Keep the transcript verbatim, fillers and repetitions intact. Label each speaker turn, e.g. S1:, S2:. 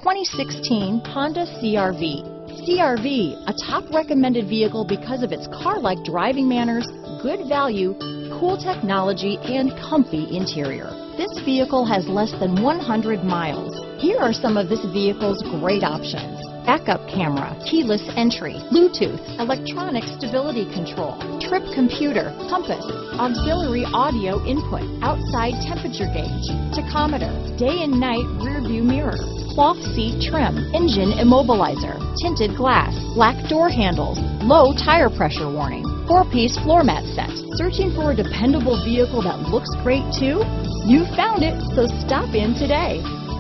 S1: twenty sixteen Honda C R V. C R V, a top recommended vehicle because of its car-like driving manners, good value, cool technology, and comfy interior. This vehicle has less than one hundred miles. Here are some of this vehicle's great options: backup camera, keyless entry, Bluetooth, electronic stability control, trip computer, compass, auxiliary audio input, outside temperature gauge, tachometer, day and night rear view mirror, cloth seat trim, engine immobilizer, tinted glass, black door handles, low tire pressure warning, four-piece floor mat set. Searching for a dependable vehicle that looks great too? You found it, so stop in today.